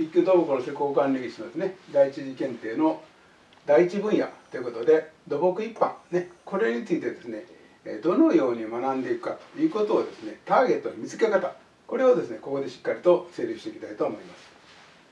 一級土木の施工管理技師のですね、第一次検定の第一分野ということで、土木一般、ね、これについてですね、どのように学んでいくかということをですね、ターゲットの見つけ方、これをですね、ここでしっかりと整理していきたいと思います。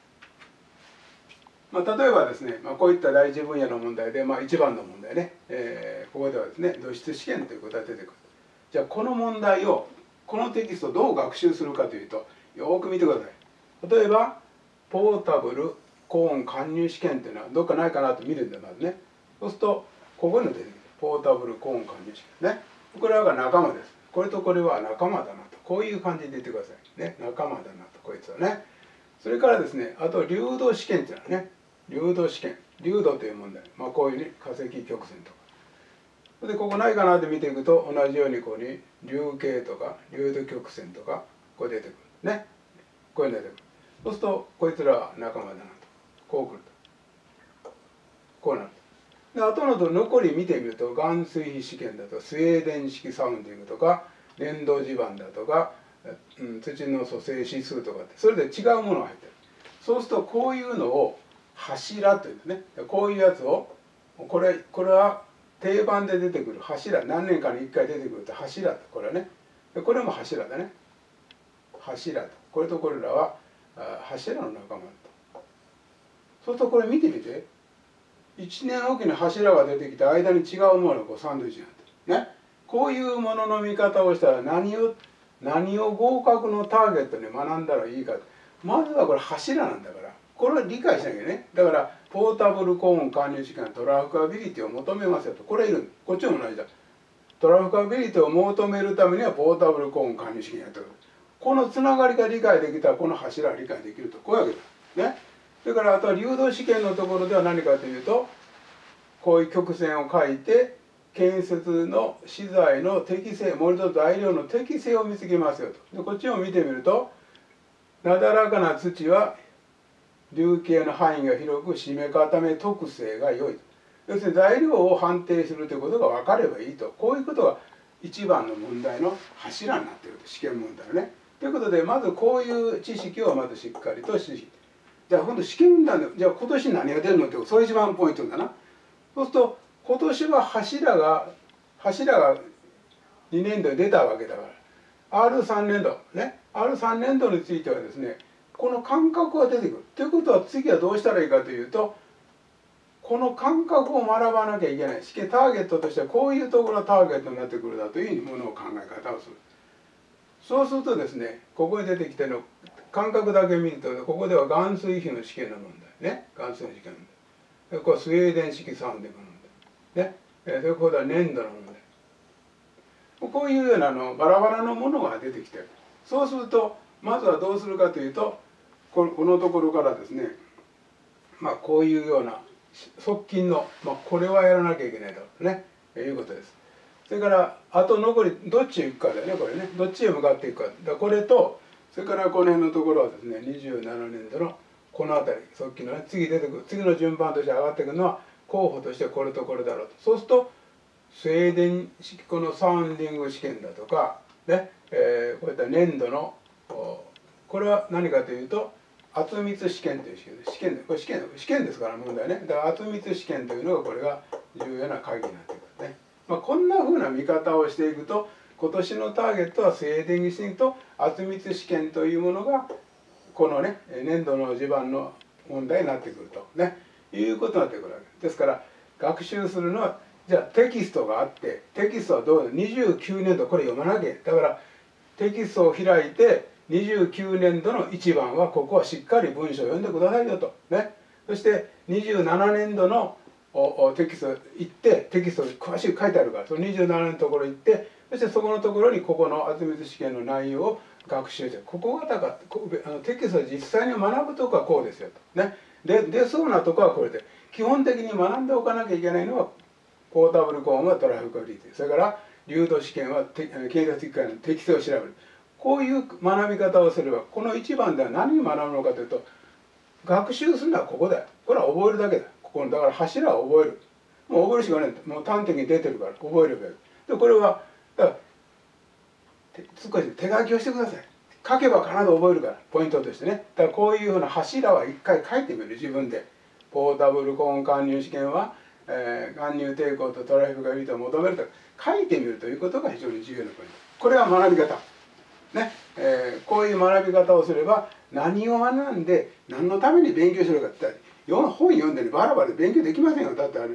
例えばですね、こういった第一分野の問題で、1番の問題ね、ここではですね、土質試験ということが出てくる。じゃあこの問題を、このテキストをどう学習するかというと、よく見てください。例えば、ポータブル高温貫入試験というのはどっかないかなと見るんだよ、まずね。そうすると、ここに出てくる。ポータブル高温貫入試験ね。これが仲間です。これとこれは仲間だなと。こういう感じで言ってください。ね、仲間だなと、こいつはね。それからですね、あと流動試験っていうのはね、流動試験、流動という問題、こういうふうに化石曲線とか。で、ここないかなって見ていくと、同じようにこうに流形とか流動曲線とか、こう出てくる。ね。こういうの出てくる。そうすると、こいつらは仲間だなと。こう来ると。こうなると。で、あとのと残り見てみると、含水比試験だとか、スウェーデン式サウンディングとか、粘土地盤だとか、土の組成指数とかって、それで違うものが入ってる。そうすると、こういうのを柱というんですね。こういうやつを、これは定番で出てくる柱、何年かに1回出てくると柱と、これはね。これも柱だね。柱と。これとこれらは柱の仲間と。そうするとこれ見てみて。1年おきに柱が出てきて間に違うものがこうサンドイッチになってる。ね。こういうものの見方をしたら何を合格のターゲットに学んだらいいか。まずはこれ柱なんだから。これは理解しなきゃね。だから、ポータブル高温貫入試験はトラフカビリティを求めますよと。これいる。こっちも同じだ。トラフカビリティを求めるためにはポータブル高温貫入試験やってくる。このつながりが理解できたら、この柱は理解できると。こういうわけだ。ね。それから、あとは流動試験のところでは何かというと、こういう曲線を書いて、建設の資材の適正、盛り土材料の適正を見つけますよと。で、こっちを見てみると、なだらかな土は流形の範囲が広く締め固め特性が良い。要するに材料を判定するということが分かればいいと。こういうことが一番の問題の柱になっていると。試験問題のね。ということで、まずこういう知識をまずしっかりとじゃあ今度試験なんで、じゃあ今年何が出るのって、それ一番ポイントだな。そうすると、今年は柱が2年度に出たわけだから、R3 年度、ね。R3 年度についてはですね、この感覚が出てくる。ということは次はどうしたらいいかというと、この感覚を学ばなきゃいけない。試験ターゲットとしてはこういうところがターゲットになってくるだというものを考え方をする。そうするとですね、ここに出てきての感覚だけ見ると、ここでは含水比の試験の問題。ね。含水の試験の問題。これスウェーデン式サウンディングの問題。ね。それここでは粘土の問題。こういうようなバラバラのものが出てきてる。そうすると、まずはどうするかというと、このところからですね、こういうような側近の、これはやらなきゃいけないだろうとね、いうことです。それから、あと残り、どっちへ行くかだよね、これね。どっちへ向かっていくか。これと、それからこの辺のところはですね、27年度のこの辺り、側近のね、次出てくる、次の順番として上がってくるのは、候補としてこれとこれだろうと。そうすると、スウェーデン式このサウンディング試験だとか、ね、こういった粘土の、これは何かというと、圧密試験というこれ試験ですから問題ね。だから圧密試験というのがこれが重要な鍵になってくるね。こんなふうな見方をしていくと、今年のターゲットはスウェーデン試験と圧密試験というものがこのね粘土の地盤の問題になってくるとねいうことになってくるわけですから、学習するのはじゃあテキストがあって、テキストはどう29年度これ読まなきゃ。だからテキストを開いて29年度の1番はここはしっかり文章を読んでくださいよと。ね。そして27年度のテキスト行ってテキスト詳しく書いてあるから、その27年のところ行って、そしてそこのところにここの圧密試験の内容を学習して、ここがだからテキストを実際に学ぶとこはこうですよと。ね。で出そうなとこはこれで、基本的に学んでおかなきゃいけないのはポータブルコーンはトラフカビリティ、それから流動試験は建設機械の適性を調べる。こういう学び方をすれば、この1番では何を学ぶのかというと、学習するのはここだよ。これは覚えるだけだ。ここのだから柱を覚える。もう覚えるしかない。もう端的に出てるから覚えればいい。でこれはだから少し手書きをしてください。 書けば必ず覚えるから、ポイントとしてね。だからこういうふうな柱は一回書いてみる、自分で。ポータブルコーン貫入試験は、貫入抵抗とトラフィックがリードを求めると書いてみるということが非常に重要なポイント。これは学び方。ね。こういう学び方をすれば、何を学んで何のために勉強しろかって言ったら、本読んでねバラバラで勉強できませんよ。だって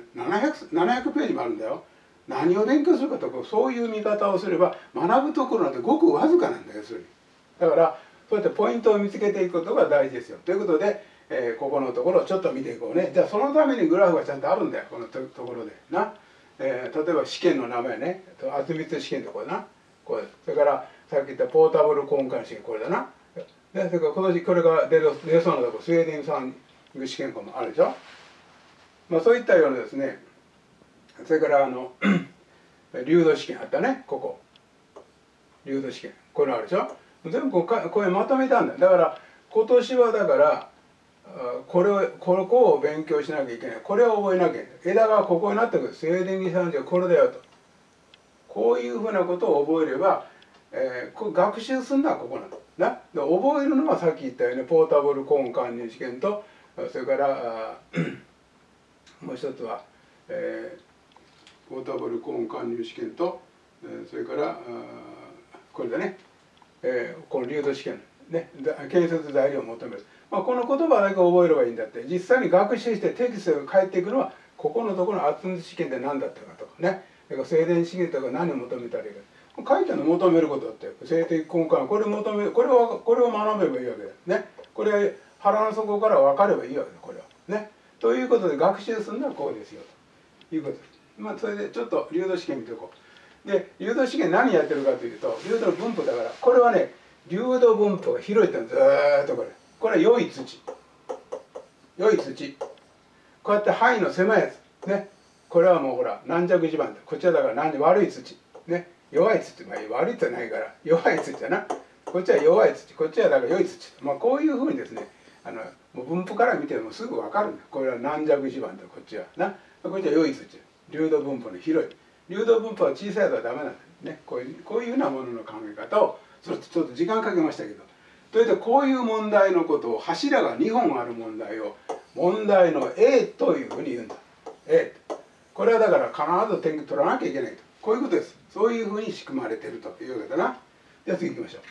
700ページもあるんだよ。何を勉強するかとか、そういう見方をすれば学ぶところなんてごくわずかなんだよ、それ。だからそうやってポイントを見つけていくことが大事ですよ。ということで、ここのところをちょっと見ていこうね。じゃあそのためにグラフがちゃんとあるんだよ、このところでな。例えば試験の名前ね、厚密試験ってこれな。これそれからさっき言ったポータブルコーン貫試験、これだな。でそれから今年これが出そうなところ、スウェーデン産試験もあるでしょ。まあそういったようなですね、それから流動試験あったね、ここ。流動試験。これあるでしょ。全部これまとめたんだよ。だから今年はだからここを勉強しなきゃいけない。これを覚えなきゃいけない。枝がここになってくる。スウェーデン産はこれだよと。こういうふうなことを覚えれば、学習するのはここなんだ。で覚えるのはさっき言ったようにポータブルコーン貫入試験と、それからもう一つは、ポータブルコーン貫入試験と、それからこれだね、この流動試験、ね、建設材料を求める、まあ、この言葉だけ覚えればいいんだって。実際に学習してテキストが返ってくるのはここのところの厚密試験で何だったかとかね、それから静電試験とか何を求めたらいいか、書いてあるの求めることだって、静的根幹、これを学べばいいわけだよね。これ腹の底から分かればいいわけだ、これはね。ということで学習するのはこうですよということです。まあそれでちょっと流動試験見ておこう。で流動試験何やってるかというと、流動分布だから、これはね流動分布が広いってのずーっとこれは良い土、良い土、こうやって範囲の狭いやつね。これはもうほら軟弱地盤だ。こっちはだから悪い土ね、弱い土、まあ悪いってないから弱い土だな。こっちは弱い土、こっちはだから良い土、まあこういうふうにですね、もう分布から見てもすぐ分かるんだ。これは軟弱地盤だ、こっちはな。こっちは良い土、流動分布の広い。流動分布は小さいとはダメなんだね。こういうふうなものの考え方をちょっと時間かけましたけど、というとこういう問題のことを、柱が2本ある問題を問題の A というふうに言うんだ。A。これはだから必ず点取らなきゃいけないと。こういうことです。そういうふうに仕組まれているというわけだな。じゃあ次行きましょ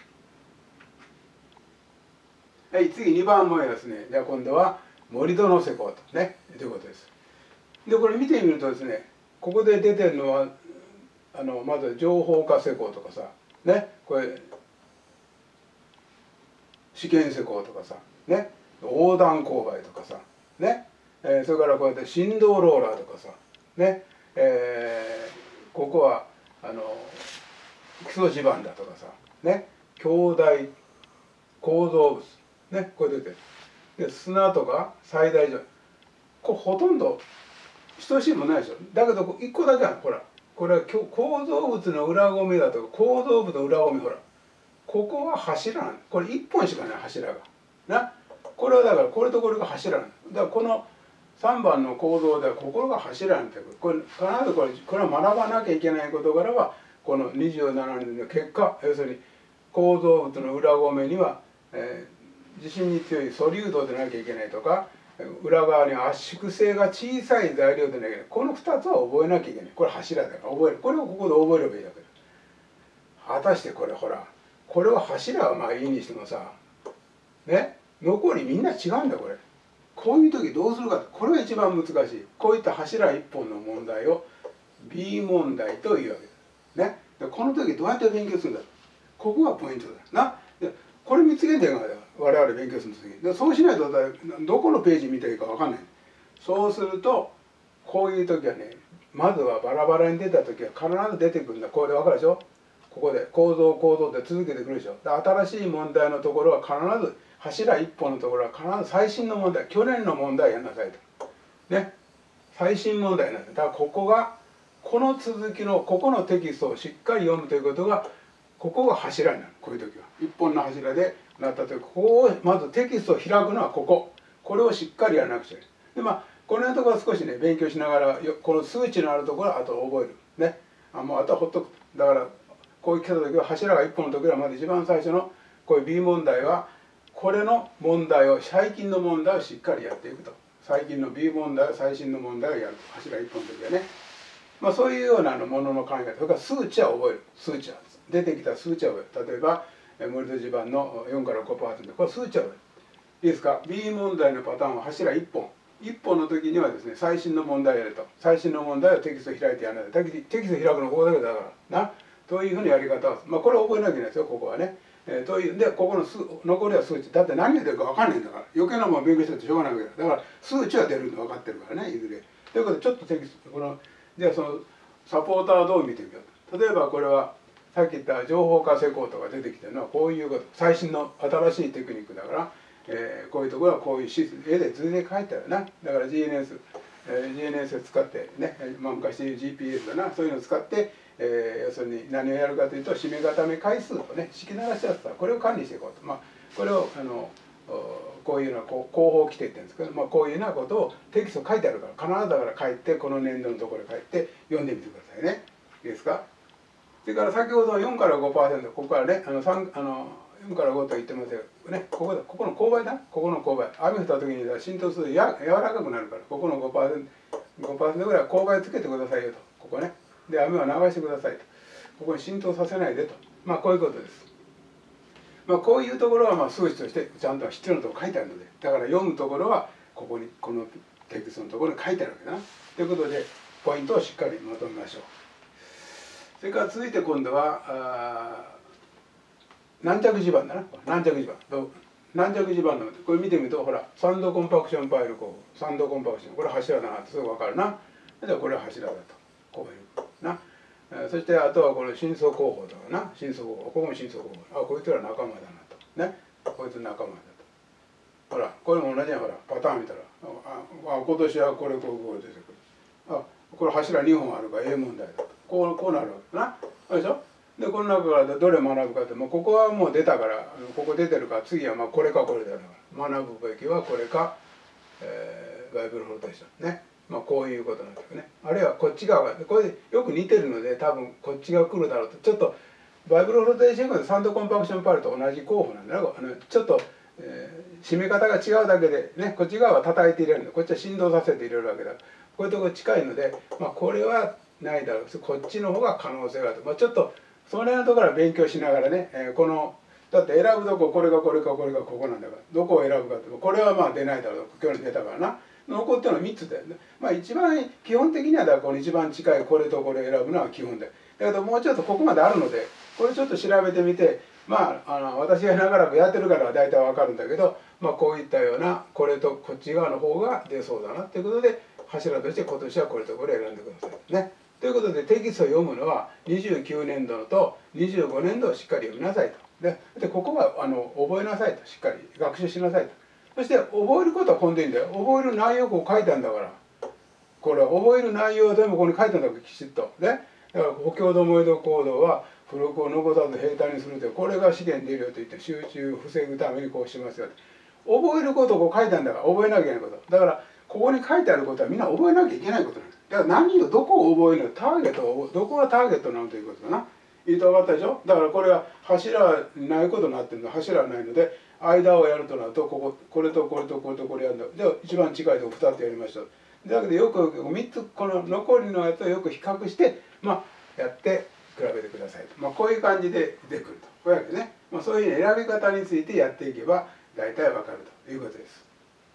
う。はい、次2番目はですね、じゃあ今度は盛り土の施工とね、ということです。で、これ見てみるとですね、ここで出てるのは、まず情報化施工とかさ、ね、これ、試験施工とかさ、ね、横断勾配とかさ、ね、それからこうやって振動ローラーとかさ、ね、ここは基礎地盤だとかさ、ね、兄弟構造物、ね、これ出てる。で砂とか最大上、これほとんど等しいもんないでしょ。だけど1個だけある、ほら、これは構造物の裏ゴミだとか構造物の裏ゴミ、ほら、ここは柱なんだ。これ1本しかない柱がな。これはだからこれとこれが柱なんだ。だからこの3番の構造ではここが柱なんだ。これ必ずこれは学ばなきゃいけない事柄はこの27年の結果、要するに構造物の裏ゴミには、地震に強い素粒土でなきゃいけないとか、裏側に圧縮性が小さい材料でなきゃいけない。この2つは覚えなきゃいけない。これ柱だから覚える。これをここで覚えればいいわけだ。果たしてこれほら、これは柱はまあいいにしてもさ、ね、残りみんな違うんだこれ。こういう時どうするか、これが一番難しい。こういった柱一本の問題を B 問題というわけです。ね。でこの時どうやって勉強するんだ。ここがポイントだ。な。でこれ見つけてるから我々勉強する時で、そうしないとどこのページ見たらいいか分かんない。そうするとこういう時はね、まずはバラバラに出た時は必ず出てくるんだ。これで分かるでしょ。ここで構造で続けてくるでしょ。で新しい問題のところは必ず柱一本のところは必ず最新の問題、去年の問題やんなさいと。ね。最新問題なんだ。だからここがこの続きのここのテキストをしっかり読むということが、ここが柱になる。こういう時は一本の柱でなった時、ここをまずテキストを開くのはこれをしっかりやらなくちゃいけない。でまあこの辺のところは少しね勉強しながら、この数値のあるところはあと覚えるね。もうあとはほっとく。だからこう来た時は柱が一本の時はまず一番最初のこういう B 問題はこれの問題を最近の問題をしっかりやっていくと。最近の B 問題最新の問題をやると。柱1本の時はね、そういうようなものの考え方。それから数値は覚える。数値は出てきた数値は覚える。例えばモルト地盤の4から 5%、 これ数値は覚える。いいですか。 B 問題のパターンは柱1本。1本の時にはですね、最新の問題をやると。最新の問題をテキスト開いてやらないと。テキスト開くのここだけだからな。というふうにやり方を、これを覚えなきゃいけないですよ、ここはね。というで、ここの残りは数値。だって何が出るか分かんないんだから。余計なものを勉強したってしょうがないわけだ。だから数値は出るの分かってるからね、いずれ。ということで、ちょっとテキスト、じゃあそのサポーターはどう見てみようと。例えばこれは、さっき言った情報化施工とか出てきてるのはこういうこと。最新の新しいテクニックだから、こういうところはこういう絵で図で書いてあるな。だから GNS を使ってね、昔 GPS だな、そういうのを使って、要するに何をやるかというと、締め固め回数とね、式鳴らしやすさ、これを管理していこうと。これをこういうような広報規定って言うんですけど、こういうようなことをテキスト書いてあるから、必ずだから書いて、この年度のところに書いて読んでみてくださいね。いいですか。それから先ほど4から 5%、ここからね、4から5と言ってますよね。ここの勾配だ。ここの勾配。雨降った時に浸透する柔らかくなるから、ここの 5% ぐらい勾配つけてくださいよと。ここね。で、雨は流してくださいと。ここに浸透させないでと。こういうことです。こういうところは数値としてちゃんと必要なところ書いてあるので、だから読むところはここに、このテキストのところに書いてあるわけだな。ということで、ポイントをしっかりまとめましょう。それから続いて今度は軟着地盤だな。軟着地盤。軟着地盤のこれ見てみると、ほらサンドコンパクションパイル工法、サンドコンパクション、これ柱だなってすぐ分かるな。じゃあこれは柱だとこういうな。そしてあとはこれ深層工法だからな。深層工法、ここも深層工法。こいつら仲間だなとね。こいつ仲間だと。ほらこれも同じやん。ほらパターン見たら、今年はこれこう出てくる。これ柱2本あるから A 問題だと。こうなるわけだな。あれでしょ。でこの中からどれ学ぶかって、ここはもう出たから、ここ出てるから、次はこれかこれだから、学ぶべきはこれか、バイブルフローテーションね。こういうことなんですよね。あるいはこっち側がこれよく似てるので、多分こっちが来るだろうと。ちょっとバイブルフローテーションとサンドコンパクションパイルと同じ候補なんだな。ちょっと、締め方が違うだけでね、こっち側は叩いて入れるので、こっちは振動させて入れるわけだ。こういうところ近いので、これはないだろう。こっちの方が可能性があると。ちょっとその辺のところは勉強しながらね、だって選ぶとこ、これがこれかこれがここなんだから、どこを選ぶかって、これは出ないだろう。今日に出たからな。残ってるのは3つだよね。一番基本的にはだからこの一番近いこれとこれを選ぶのは基本だよ。だけどもうちょっとここまであるので、これちょっと調べてみて、私が長らくやってるから大体わかるんだけど、こういったようなこれとこっち側の方が出そうだなっていうことで、柱として今年はこれとこれを選んでくださいね。ということでテキストを読むのは29年度と25年度をしっかり読みなさいと。でここは覚えなさいと。しっかり学習しなさいと。そして覚えることは今度いいんだよ。覚える内容をこう書いてあるんだから。これは覚える内容でもここに書いてあるんだからきちっと。ね。だから補強度萌土行動は付録を残さず平坦にするという、これが試験に出るよと言って集中を防ぐためにこうしますよと。覚えることをこう書いてあるんだから覚えなきゃいけないこと。だからここに書いてあることはみんな覚えなきゃいけないことなんです。だから何をどこを覚えるの、ターゲットをどこがターゲットなのということだな。いいと分かったでしょ。だからこれは柱ないことになってるの。柱ないので間をやるとなると、これとこれとこれとこれやるんだ。じゃあ一番近いとこ2つやりました。だけどよく3つこの残りのやつをよく比較してやって比べてくださいと。こういう感じで出てくると。こういうわけね。そういう選び方についてやっていけば大体わかるということです。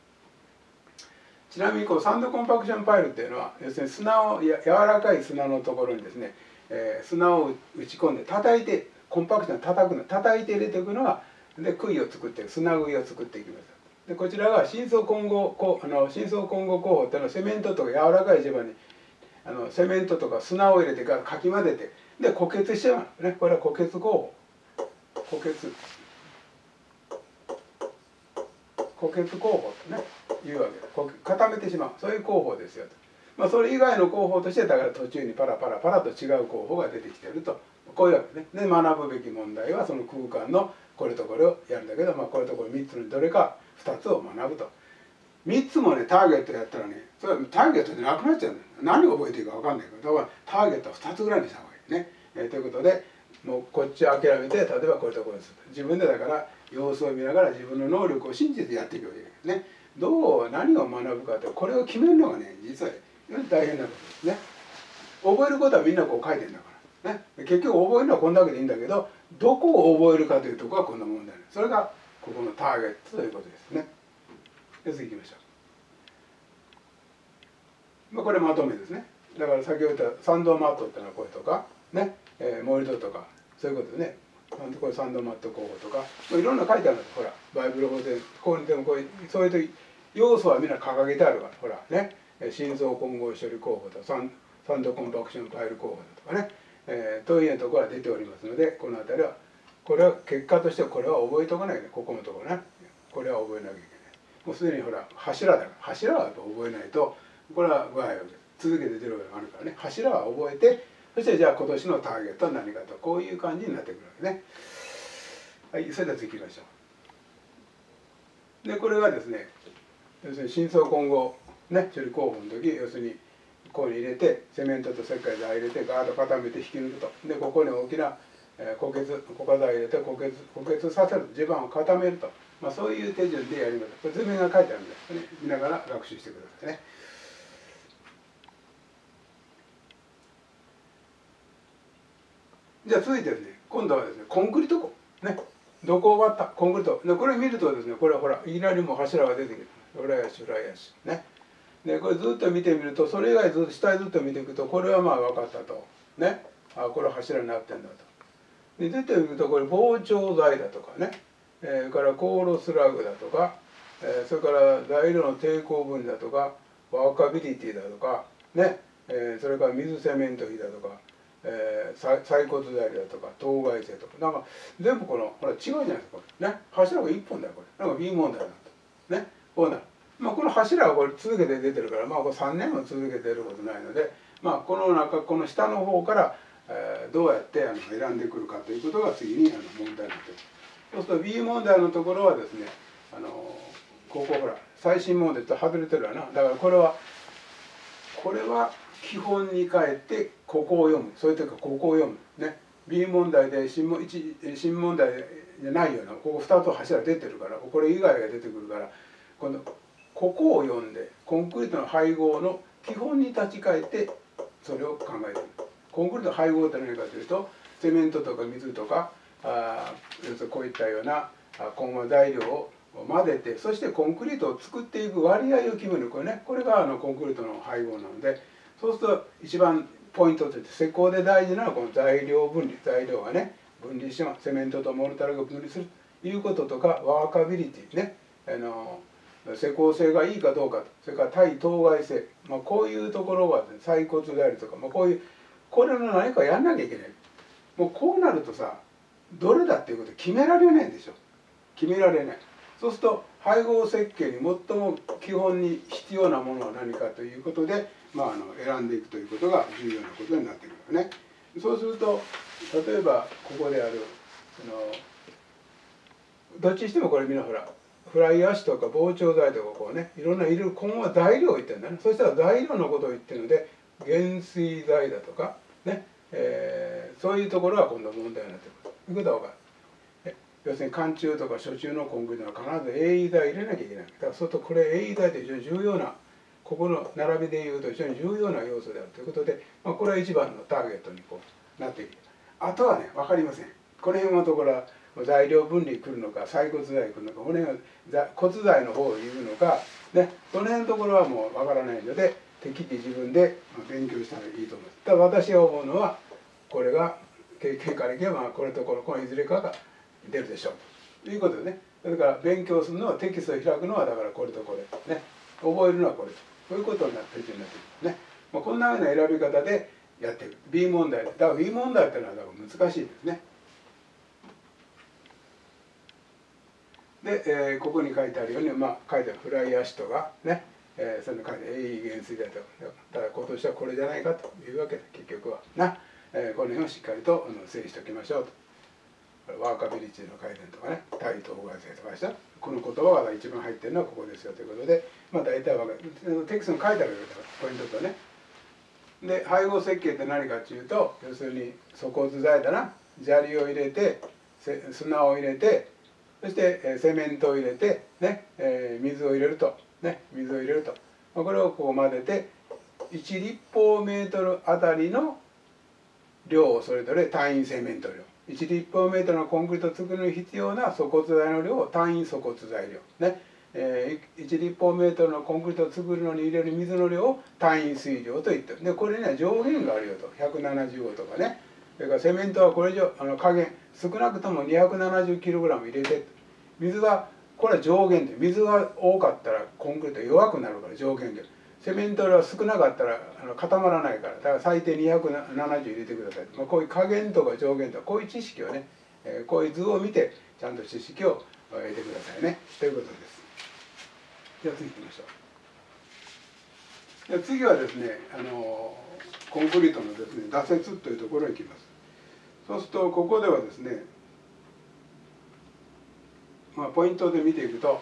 ちなみにサンドコンパクションパイルっていうのは、要するに柔らかい砂のところにですね、砂を打ち込んで叩いて、コンパクトに叩いて入れていくのが、で杭を作って砂杭を作っていきます。でこちらが深層混合工法っていうのは、セメントとか柔らかい地盤にセメントとか砂を入れてからかき混ぜて、で固結してますね。これは固結工法。固結工法とねいうわけで、固めてしまう、そういう工法ですよと。それ以外の工法として、だから途中にパラパラと違う工法が出てきていると、こういうわけね。で学ぶべき問題はその空間のこれとこれをやるんだけど、これとこれ3つのどれか2つを学ぶと。3つもねターゲットやったらね、それはターゲットでなくなっちゃうんだよ。何を覚えていいか分かんないから、だからターゲットは2つぐらいにした方がいいね。ということでもうこっち諦めて、例えばこういうところにする。自分でだから様子を見ながら自分の能力を信じてやっていくわけですね。何を学ぶかって、これを決めるのがね、実は大変なことですね。覚えることはみんなこう書いてるんだからね。結局覚えるのはこんだけでいいんだけど、どこを覚えるかというところがこんな問題です。それがここのターゲットということですね。で次行きましょう。これまとめですね。だから先ほど言ったサンドマットっていうのはこれとかね、盛り土とかそういうことでね、これサンドマット工法とか、いろんな書いてあるんです。ほらバイブル法でこうでもこういうそういう要素はみんな掲げてあるから、ほらね、心臓混合処理工法とサンドコンパクションファイル工法とかね、というようなところが出ておりますので、この辺りはこれは結果としてこれは覚えておかないで、ここのところね、これは覚えなきゃいけない。もうすでにほら柱だから、柱はやっぱ覚えないとこれは具合を続けて出る場合があるからね、柱は覚えて、そしてじゃあ今年のターゲットは何かと、こういう感じになってくるわけね。はい、それでは次行きましょう。でこれがですね、要するに深層混合ね処理工法の時、要するにここに入れてセメントと石灰材入れてガーッと固めて引き抜くと。でここに大きな固化材入れて固結させる、地盤を固めると、そういう手順でやります。これ図面が書いてあるんですね。見ながら学習してくださいね。じゃあ続いてですね、今度はですね、コンクリート工ね、土工割ったコンクリートで、これ見るとですね、これはほらいきなりもう柱が出てくる、フライヤシね。でこれずっと見てみると、それ以外ずっと下へずっと見ていくと、これはまあ分かったとね、これは柱になってんだと。で出てみると、これ膨張材だとかね、それからコーロスラグだとか、それから材料の抵抗分離だとかワーカビリティだとかね、それから水セメント比だとか、採骨材だとか当該性とか、なんか全部このほら違うじゃないですか、これね、柱が1本だよ、これなんか B 問題なんだね、こうなる。この柱はこれ続けて出てるから、これ3年も続けてることないので、この下の方からどうやって選んでくるかということが次に問題になっている。そうすると B 問題のところはですね、ここほら最新問題と外れてるわな。だからこれは基本に帰ってここを読む、そういう時はここを読むね。 B 問題で新問題じゃないような、ここ2つ柱出てるから、これ以外が出てくるから、今度ここを読んでコンクリートの配合の基本に立ち返ってそれを考えている。コンクリートの配合って何かというと、セメントとか水とかこういったような混合材料を混ぜて、そしてコンクリートを作っていく割合を決める、これね、これがコンクリートの配合なので、そうすると一番ポイントとして施工で大事なのはこの材料分離、材料がね分離します。セメントとモルタルが分離するということとか、ワーカビリティね、施工性がいいかどうかと、それから対当該性、こういうところは、ね、採骨であるとか、これの何かやんなきゃいけない。もうこうなるとさ、どれだっていうこと決められないでしょ。決められない。そうすると配合設計に最も基本に必要なものは何かということで、選んでいくということが重要なことになってくるよね。そうすると例えばここであるどっちにしてもこれみんなほらフライヤー紙とか膨張材とかこうね、いろんな今後は材料を言ってるんだね。そしたら材料のことを言ってるので、減衰材だとかね、そういうところが今度問題になってくるということは分かる。要するに貫中とか初中のコンクリートは必ず AE 材入れなきゃいけない。だからそうするとこれ AE 材って非常に重要な、ここの並びでいうと非常に重要な要素であるということで、これは一番のターゲットにこうなっている。あとはね分かりません。この辺のところは材料分離来るのか採骨材来るのか、この辺は骨材の方を言うのかね、その辺のところはもう分からないので、適宜自分で勉強したらいいと思います。ただ私が思うのは、これが経験からいけばこれとこのいずれかが出るでしょうということでね。それから勉強するのは、テキストを開くのはだからこれとこれね、覚えるのはこれと、こういうことになっているね。こんなような選び方でやっていく。 B 問題だから B 問題っていうのはだから難しいですね。で、ここに書いてあるように、書いてあるフライヤー紙とかね、そういうの書いて AE 減衰だと、だから今年はこれじゃないかというわけで、結局はな、この辺をしっかりと整理しておきましょうと。ワーカビリティの改善とかね、対等合性とかした、この言葉が一番入ってるのはここですよということで、大体分かる。テキストに書いてあるポイントとね。で配合設計って何かっていうと、要するに粗骨材だな、 砂利を入れて砂を入れて、そしてセメントを入れて、ね水を入れると、水を入れると、これをこう混ぜて1立方メートルあたりの量をそれぞれ単位セメント量、1立方メートルのコンクリートを作るのに必要な粗骨材の量を単位粗骨材量、1立方メートルのコンクリートを作るのに入れる水の量を単位水量と言ってる。でこれには上限があるよと、175とかね。それからセメントはこれ以上加減少なくとも 270kg 入れて、水はこれは上限で、水が多かったらコンクリート弱くなるから上限で、セメントは少なかったら固まらないから、だから最低270入れてください。こういう加減とか上限とかこういう知識をね、こういう図を見てちゃんと知識を得てくださいねということです。じゃあ次行きましょう。で次はですねコンクリートのですね挫折というところに行きます。そうするとここではですね、ポイントで見ていくと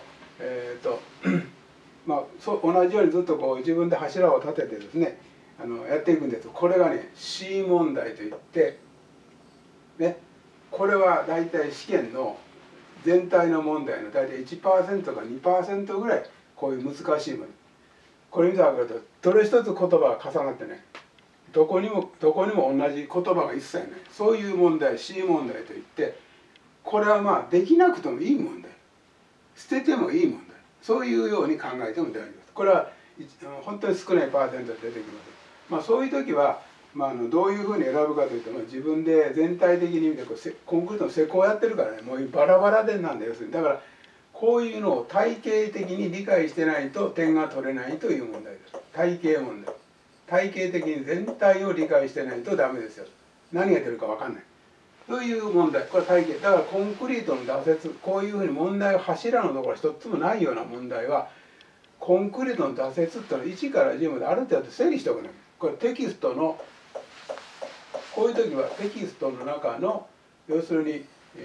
同じようにずっとこう自分で柱を立ててですねやっていくんです。これがね C 問題といってね、これはだいたい試験の全体の問題のだいたい 1% か 2% ぐらいこういう難しいもの、これ見たら分かるとどれ一つ言葉が重なってね、どこにも同じ言葉が一切ない、そういう問題 C 問題といって、これはできなくてもいい問題、捨ててもいい問題、そういうように考えても大丈夫です。これは本当に少ないパーセントで出てきます。そういう時は、どういうふうに選ぶかというと、自分で全体的に見てコンクリートの施工をやってるからね、もうバラバラでなんだよ。要するにだからこういうのを体系的に理解してないと点が取れないという問題です。体系問題。体系的に全体を理解してないとダメですよ。何が出るか分かんない。という問題。これは体系。だからコンクリートの挫折、こういうふうに問題が柱のところ一つもないような問題は、コンクリートの挫折っていうのは1から10まである程度整理しておかない。これテキストのこういう時はテキストの中の要するに、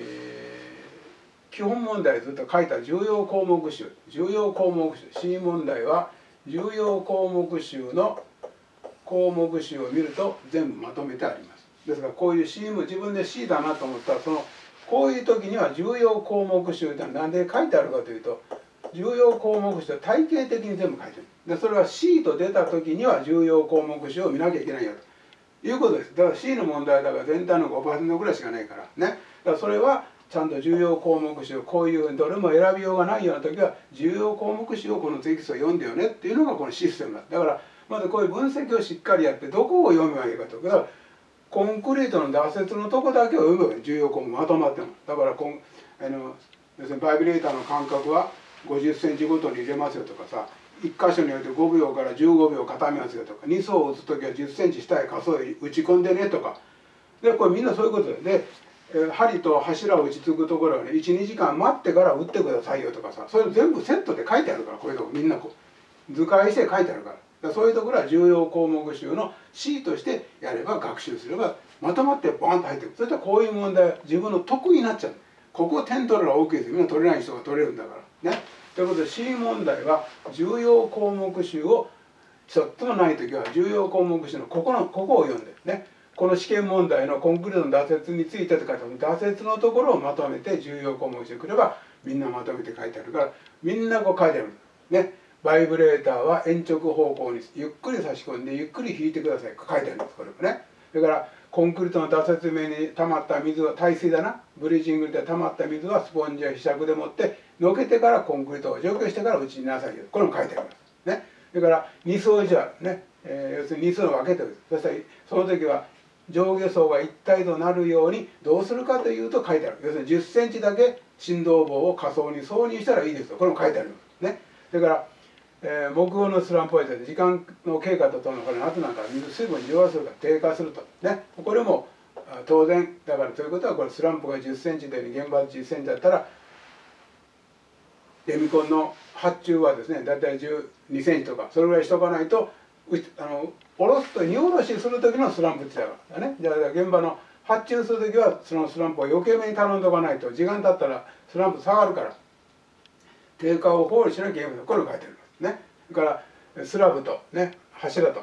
基本問題ずっと書いた重要項目集、C 問題は重要項目集の項目集を見ると全部まとめてあります。ですからこういう C も自分で C だなと思ったらこういう時には重要項目集って何で書いてあるかというと、重要項目集は体系的に全部書いてる。でそれは C と出た時には重要項目集を見なきゃいけないよということです。だから C の問題だから全体の 5% ぐらいしかないからね。だからそれはちゃんと重要項目集、こういうふうにどれも選びようがないような時は重要項目集をこのテキストを読んでよねっていうのがこのシステムだ。だからまずこういう分析をしっかりやってどこを読めばいいかと。だからコンクリートの挫折のとこだけを読めばいい。重要項目まとまっても。だから要するにバイブレーターの間隔は50センチごとに入れますよとかさ、1箇所において5秒から15秒固めますよとか、2層を打つ時は10センチ下へ下層へ打ち込んでねとか、でこれみんなそういうことで、針と柱を打ち継ぐところはね 1,2 時間待ってから打ってくださいよとかさ、そういうの全部セットで書いてあるから、こういうとこみんな図解して書いてあるから。そういうところは重要項目集の C としてやれば、学習すればまとまってボンと入ってくる。それとこういう問題は自分の得意になっちゃう。ここ点取れば OK ですよ。みんな取れない人が取れるんだからね。ということで C 問題は重要項目集を一つもない時は重要項目集のここを読んでね、この試験問題のコンクリートの挫折についてと書いてある挫折のところをまとめて重要項目集にくればみんなまとめて書いてあるから、みんなこう書いてあるね。バイブレーターは鉛直方向にゆっくり差し込んでゆっくり引いてください書いてあります。これもね。だからコンクリートの挫折面に溜まった水は耐水だな、ブリーチングで溜まった水はスポンジやひしゃくでもってのけてからコンクリートを除去してから打ちになさいよ。これも書いてありますね。だから2層以上あるね、要するに2層を分けてる。そしたらその時は上下層が一体となるようにどうするかというと書いてある。要するに10センチだけ振動棒を下層に挿入したらいいですよ。これも書いてありますね。だから木偶のスランプは時間の経過とともに夏なんか水分蒸発するから低下するとね、これも当然だから。ということはこれスランプが10センチで現場10センチだったらレミコンの発注はですねだいたい12センチとかそれぐらいしとかないと下ろすと荷下ろしする時のスランプって言ったからね。じゃあ現場の発注する時はそのスランプを余計めに頼んでおかないと時間経ったらスランプ下がるから低下を考慮しなきゃいけない。これを書いてありますね。それからスラブとね柱と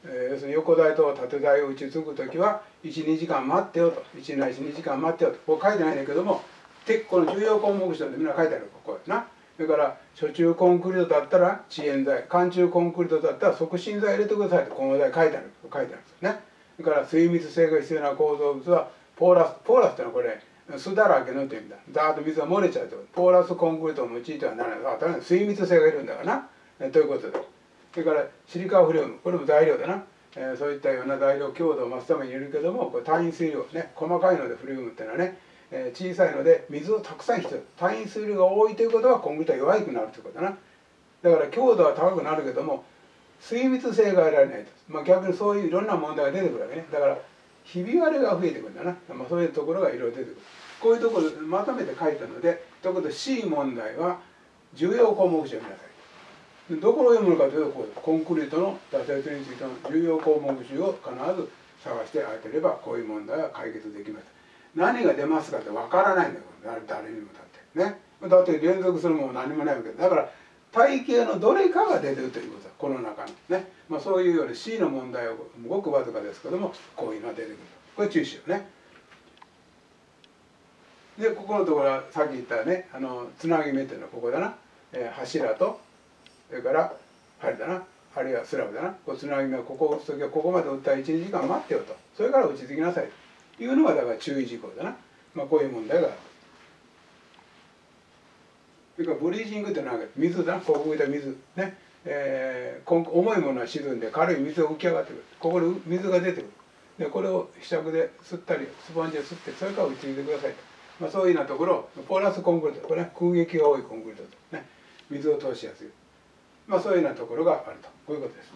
要するに横台と縦台を打ち継ぐ時は12時間待ってよと、1ないし2時間待ってよと、こう書いてないんだけども、この重要項目書でみんな書いてある、ここやな。それから初中コンクリートだったら遅延剤、間中コンクリートだったら促進剤入れてくださいと、この題書いてあるんですよね。それから水密性が必要な構造物はポーラスってのはこれ巣だらけのという意味だ。ザーッと水が漏れちゃうと、ポーラスコンクリートを用いてはならない。ただ水密性がいるんだからな、ということで。それからシリカフレーム、これも材料だな。そういったような材料強度を増すためにいるけども、これ単位水量ね、細かいのでフレームっていうのはね、小さいので水をたくさん必要。単位水量が多いということはコンクリートは弱くなるということだな。だから強度は高くなるけども水密性が得られないと、逆にそういういろんな問題が出てくるわけね。だからひび割れが増えてくるんだな、そういうところがいろいろ出てくる。こういうところまとめて書いたので、ということで C 問題は重要項目集を見なさい。どこを読むのかというと、こうコンクリートの挫折についての重要項目集を必ず探して当てればこういう問題は解決できます。何が出ますかってわからないんだよ、誰にもだってね。だって連続するもの何もないわけだから、体系のどれかが出てるということだ、この中のね。そういうように C の問題はごくわずかですけども、こういうのが出てくると。これ注意しようね。でここのところはさっき言ったね、つなぎ目っていうのはここだな、柱とそれから針だな、あるいはスラブだな、こうつなぎ目はここを打つ時はここまで打ったら 1,2 時間待ってよと、それから打ち継ぎなさいというのがだから注意事項だな。こういう問題がある。それからブリージングってのは水だな、ここ浮いた水ね、重いものは沈んで軽い水が浮き上がってくる、ここに水が出てくる。でこれをひしゃくで吸ったりスポンジで吸ってそれから打ち継いでくださいと、そういうようなところポーラスコンクリート、これね空撃が多いコンクリートとね、水を通しやすい、そういうようなところがあると、こういうことです。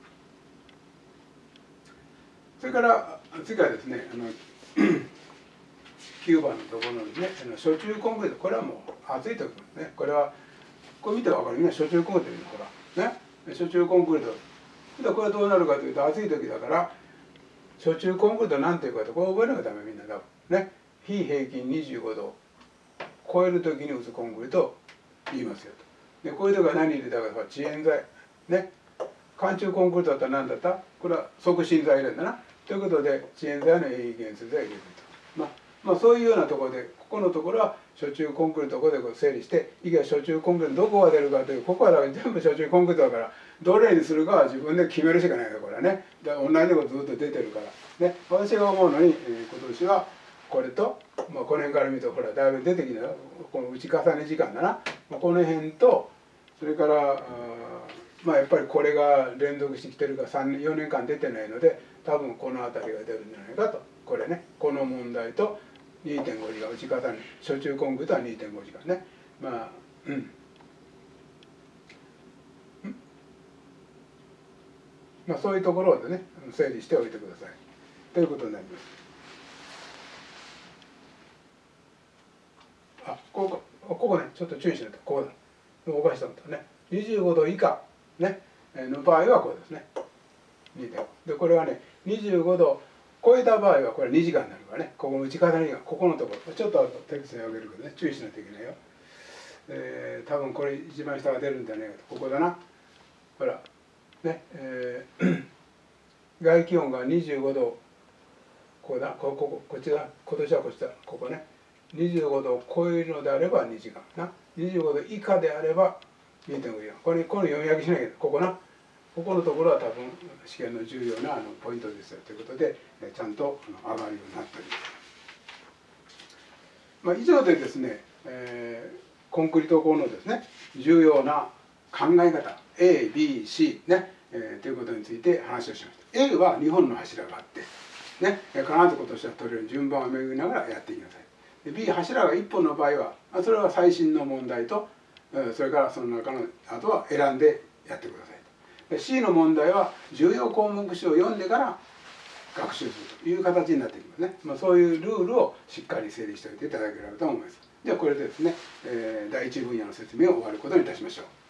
それから次はですね、9番のところのね、初中コンクリート、これはもう熱いところですね。これはこれ見て分かるね、初中コンクリート、ほらね、初中コンクリート。でこれはどうなるかというと、暑い時だから初中コンクリートなんていうかと、これ覚えなきゃダメ、みんなだね。非平均25度を超える時に打つコンクリートを言いますよと。でこういう時は何入れたかと、遅延剤ね、間中コンクリートだったら何だった、これは促進剤入れるんだな。ということで遅延剤の有機元素剤を入れると。そういうようなところで、ここのところは初中コンクリート、ここでこう整理して、いや初中コンクリートどこが出るかという、ここはだから全部初中コンクリートだから、どれにするかは自分で決めるしかないから、これはね。だから同じことずっと出てるからね。私が思うのに、今年はこれと、この辺から見るとほらだいぶ出てきたよ、この打ち重ね時間だな、この辺とそれからやっぱりこれが連続してきてるから4年間出てないので、多分この辺りが出るんじゃないかと。これね、この問題と 2.5 時間打ち重ね、初中コンクリートは 2.5 時間ね、そういうところでね整理しておいてくださいということになります。ここね、ちょっと注意しないと、ここだ、動かしたことね、25度以下、ね、の場合はこれですね、2.5で、これはね25度超えた場合はこれ2時間になるからね、ここの打ち重ねがここのところ、ちょっとテキストにあげるけどね、注意しないといけないよ。多分これ一番下が出るんじゃないかと、ここだな、ほらね、外気温が25度、こっちだ、今年はこっちだ、ここね、25度を超えるのであれば2時間な、25度以下であれば 2.5 時間、この読み上げしなきゃ、ここな、ここのところは多分試験の重要なポイントですよということで、ちゃんと上がるようになっております。以上でですね、コンクリート工のですね重要な考え方 A、B、C ね、ということについて話をしました。A は2本の柱があってね、必ず今年は取れる順番を巡りながらやっていきなさい。で B 柱が1本の場合はそれは最新の問題とそれからその中のあとは選んでやってくださいと。で C の問題は重要項目書を読んでから学習するという形になってきますね。そういうルールをしっかり整理しておいていただければと思います。ではこれでですね、第一分野の説明を終わることにいたしましょう。